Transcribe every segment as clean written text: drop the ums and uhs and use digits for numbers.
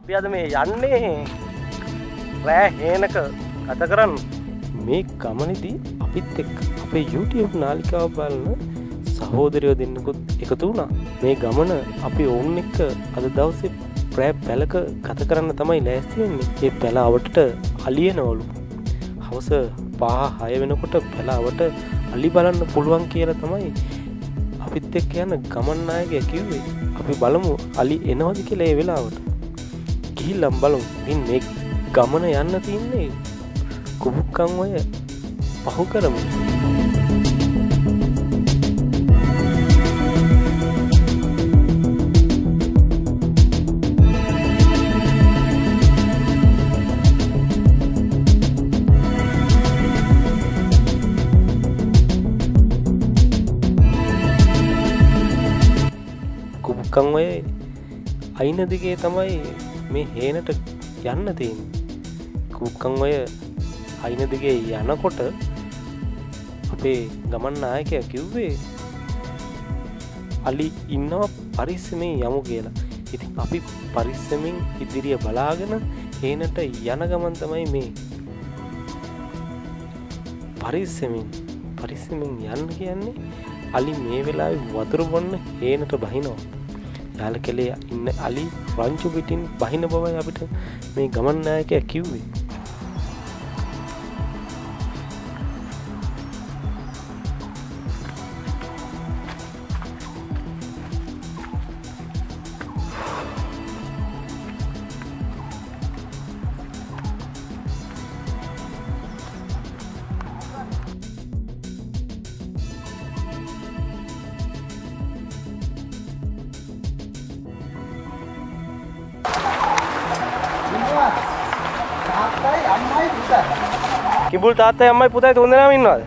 අපි අද මේ යන්නේ රෑ හේනක ගත කරන්න. මේ ගමනේදී අපිත් එක්ක අපේ YouTube නාලිකාව බලන සහෝදරයෝ දෙන්නෙකුත් එකතු වුණා. මේ ගමන අපි ඕන් එක්ක අද දවසේ රෑ පැලක ගත කරන්න තමයි ලෑස්ති වෙන්නේ. ඒ පැල අවටට අලියනවලු. හවස 5-6 වෙනකොට පැල අවට අලි බලන්න පුළුවන් කියලා තමයි අපිත් එක්ක යන ගමන් නායකයා කිව්වේ. අපි බලමු අලි එනවද කියලා ඒ වෙලාවට. ගිහිල්ලා බලමු. ඉතින් මේ ගමන යන්න තියන්නේ කුබුක්කන් ඔය පහු කරමු. කුබුක්කන් ඔය අයින දිගේ තමයි මේ හේනට යන්න තියෙන්නේ. කුබුක්කන් ඔය අයින දිගේ යනකොට අපේ ගමන් නායකයා කිව්වේ අලි ඉන්නව පරිස්සමෙන් යමු කියලා. ඉතින් අපි පරිස්සමෙන් ඉදිරිය බලාගෙන හේනට යන ගමන් තමයි මේ පරිස්සමෙන් යන්න කියන්නේ. අලි මේ වෙලාවේ වතුර බොන්න හේනට බහිනවා. යාල කෙලේ ඉන්න අලි රංචු පිටින් බහින බවයි අපිට මේ ගමන් නායකයා කිව්වේ. කිඹුල් තාත්තයි අම්මයි පුතයි තුන් දෙනාම ඉන්නවද?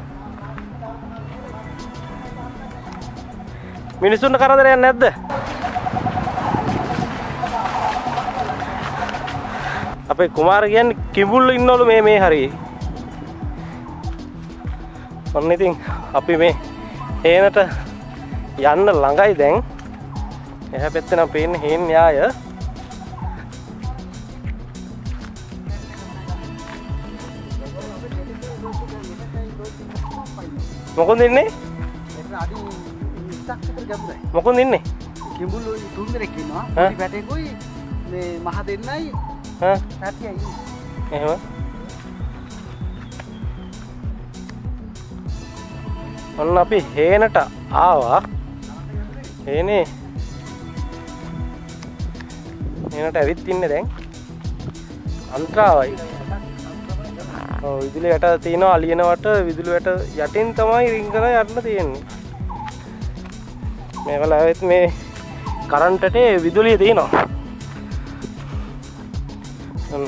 මිනිස්සුන්ට කරදරයක් නැද්ද? අපේ කුමාර කියන්නේ කිඹුල් ඉන්නවලු මේ හරියේ. ඔන්න ඉතින් අපි මේ හේනට යන්න ළඟයි දැන්. එහා පැත්තේ නම් පේන්නේ හේන් න්යාය. මොකද ඉන්නේ? අඩි 20ක් විතර ගැඹුරයි. මොකද ඉන්නේ? කිඹුල්ලෝ තුන් දෙනෙක් ඉන්නවා. පොඩි පැටේකුයි මේ මහ දෙන්නයි පැටියයි ඉන්නේ. එහෙම. ඔන්න අපි හේනට ආවා. හේනට ඇවිත් ඉන්නේ දැන්. අන්ත්‍රාවයි. ඔව් විදුලි යට තියෙනවා අලියනවට විදුලි යට යටින් තමයි රින්ගන යන්න තියෙන්නේ. මේ වෙලාවෙත් මේ කරන්ට් එකේ විදුලිය තියෙනවා. මම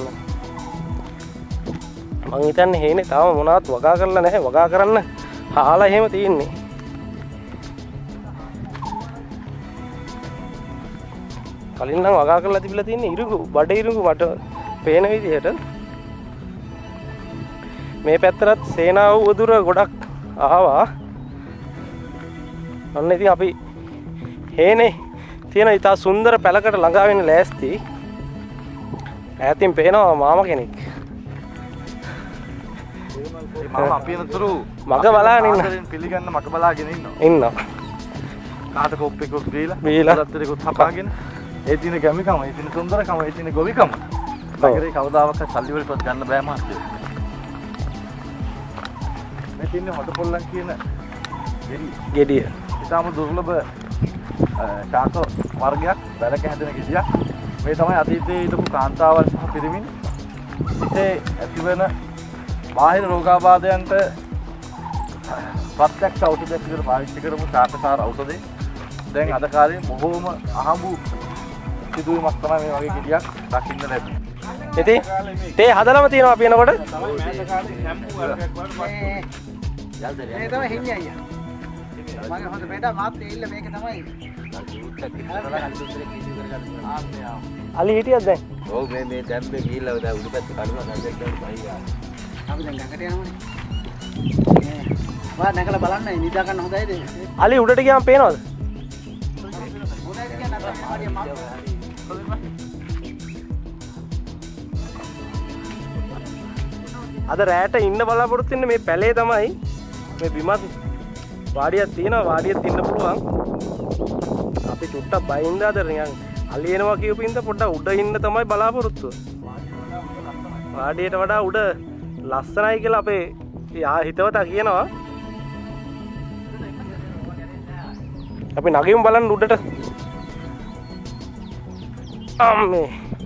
හිතන්නේ හේනේ තාම මොනවත් වගා කරලා නැහැ. වගා කරන්න හාලා එහෙම තියෙන්නේ. කලින් නම් වගා කරලා තිබිලා තියෙන්නේ ඉරුඟු බඩ ඉරුඟු මට පේන විදිහට. මේ පැත්තටත් සේනාව උදුර ගොඩක් ආවා. අන්න ඉතින් අපි හේනේ තියෙන ඉතා සුන්දර පැලකට ළඟා වෙන්න ලෑස්ති. ඈතින් පේනවා මාමා කෙනෙක්. මාමා අපි නතුරු මග බලාගෙන ඉන්න. පිළිගන්න මග බලාගෙන ඉන්නවා. කාට කොප්පෙකුත් බීලා දත්තරෙකුත් හපාගෙන ඒ දින ගැමිකම, ඒ දින සුන්දරකම, ඒ දින ගොවිකම. නගරේ කවදාවත් සල්ලි වලටවත් ගන්න බෑ මහත්තයෝ. මේ තින්නේ හොට පොල්ලන් කියන ගෙඩිය. ඉතාම දුර්ලභ ශාක වර්ගයක්, බැලක හැදෙන ගෙඩියක්. මේ තමයි අතීතයේ හිටපු කාන්තාවන් සහ පිරිමින් ඉතේ ඇතිවන බාහිර රෝගාබාධයන්ට ප්‍රත්‍යක්ෂ ඖෂධයක් විදිහට පාවිච්චි කරමු ශාකසාර ඖෂධය. දැන් අද කාලේ බොහෝම අහඹු සිදුවීමක් තමයි මේ වගේ ගෙඩියක් දකින්න ලැබෙන්නේ. ඉතින් තේ හදලම තියෙනවා අපි එනකොට. මේ තමයි හින්නේ අයියා. මගේ හොඳ බෙඩා මාත් එilla මේක තමයි. අලි හිටියද දැන්? ඔව් මේ දැන් මේ ගිහිල්ලා දැන් උඩු පැත්ත කඩුවා ගන්නෙක් දැන් බහියා. අපි දැන් ගඟට යනවනේ. වා නැගලා බලන්න නිදා ගන්න හොඳයිද? අලි උඩට ගියාම පේනවද? හොඳයිද කියන්නේ අද රැට ඉන්න බලාපොරොත්තු වෙන්නේ මේ පැලේ තමයි. මේ බිමත් වාඩියක් තියෙනවා. වාඩියක් ඉන්න පුළුවන්. අපි චුට්ටක් බයින්ද අද නිකන් අලියනවා කියපින්ද පොඩ්ඩක් උඩ ඉන්න තමයි බලාපොරොත්තුව. වාඩියට වඩා උඩ ලස්සනයි කියලා අපේ හිතවතා කියනවා. අපි නගිමු බලන්න උඩට. අම්මේ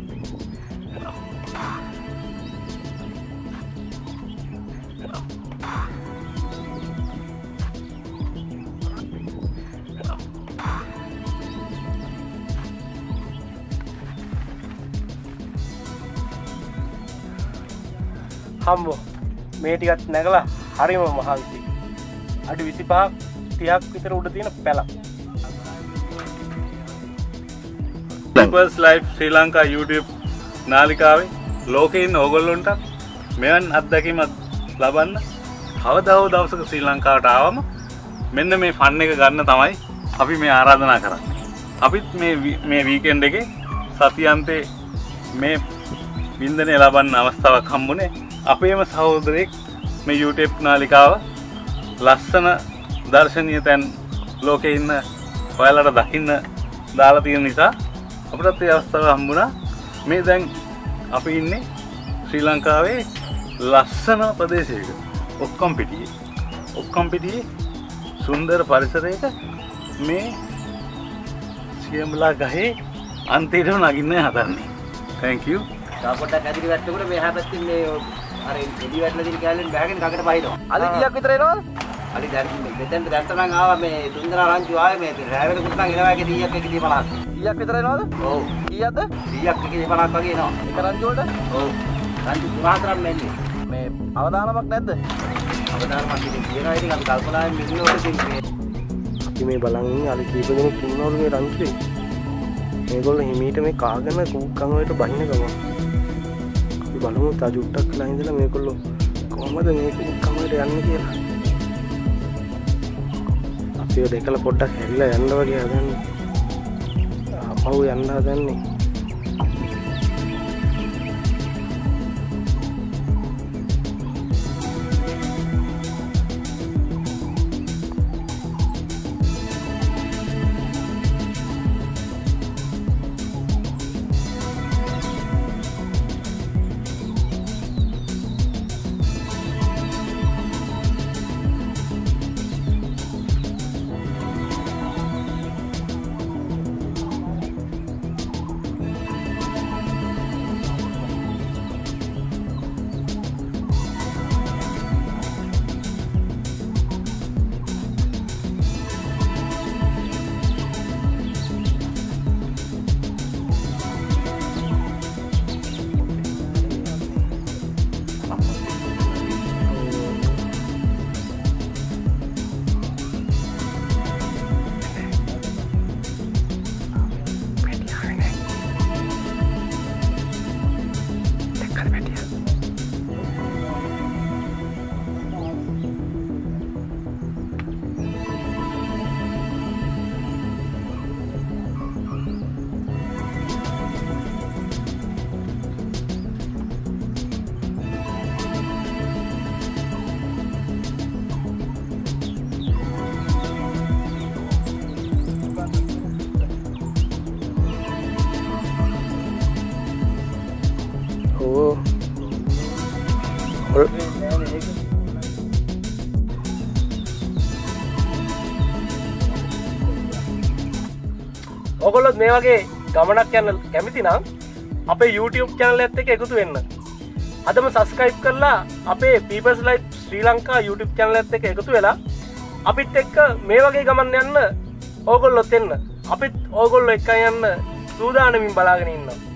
හම්බෝ මේ ටිකත් නැගලා හරිම මහන්සි. අඩි 25ක් 30ක් විතර උඩ තියෙන පැලක්. People's Life Sri Lanka YouTube නාලිකාවේ ලෝකේ ඉන්න ඕගොල්ලොන්ට මෙවන් අත්දැකීමක් ලබන්න කවදා හෝ දවසක ශ්‍රී ලංකාවට ආවම මෙන්න මේ ෆන් එක ගන්න තමයි අපි මේ ආරාධනා කරන්නේ. අපිත් මේ වීකෙන්ඩ් එකේ සතියන්තේ මේ වින්දනය ලබන්න අවස්ථාවක් හම්බුනේ. අපේම සහෝදරයෙක් මේ YouTube නාලිකාව ලස්සන දර්ශනීය තැන් ලෝකේ ඉන්න ඔයාලට දකින්න දාලා තියෙන නිසා අපිටත් ඒ අවස්ථාව හම්බුණා. මේ දැන් අපි ඉන්නේ ශ්‍රී ලංකාවේ ලස්සන ප්‍රදේශයක. ඔක්කොම් පිටියේ සුන්දර පරිසරයක මේ සියඹලා ගහේ අන්තිමට නගින්න හදන්නේ. Thank you. පොඩ්ඩක් ඇදිරි වැටෙනකොට මෙහා පැත්තේ මේ අර එඩි වැටලා තියෙන කැලෙන් බහගෙන ගඟට බහිනවා. අලි කීයක් විතර එනවද? අලි දැන් මෙතෙන්ට දැන්ට නම් ආවා මේ තුන්දෙනා රංචු ආවේ මේ රෑ වෙනකොට නම් එනවා එකේ 100ක් 150ක්. 100ක් විතර එනවද? ඔව්. කීයක්ද? 100ක් 150ක් වගේ එනවා. එක රංචු වලට? ඔව්. රංචු 3-4ක් මෙන්නේ. මේ අවදානමක් නැද්ද? අවදානමක් ඉතින් කියනවා ඉතින් අපි කල්පනාවෙන් මිනිස්සුන්ට ඉතින් අපි මේ බලන් ඉන්නේ අලි කීප දෙනෙක් ඉන්නවලු මේ රංචුවේ. මේගොල්ලෝ හිමීට මේ කාගෙන කුක්කන් වලට බහින ගමන්. අපි බලමු තජුට්ටක් කියලා ඉඳලා මේගොල්ලෝ කොහමද මේ කුක්කන් වලට යන්නේ කියලා. අපිව දැකලා පොඩ්ඩක් හැරිලා යන්න වගේ හදන්නේ. ආපහු යන්න හදන්නේ. ඔයගොල්ලොත් මේ වගේ ගමනක් යන්න කැමති නම් අපේ YouTube channel එකත් එක්ක එකතු වෙන්න. අදම subscribe කරලා අපේ People's Life Sri Lanka YouTube channel එකත් එක්ක එකතු වෙලා අපිත් එක්ක මේ වගේ ගමන් යන්න ඕගොල්ලොත් එන්න. අපිත් ඕගොල්ලෝ එක්ක යන්න සූදානමින් බලාගෙන ඉන්නවා.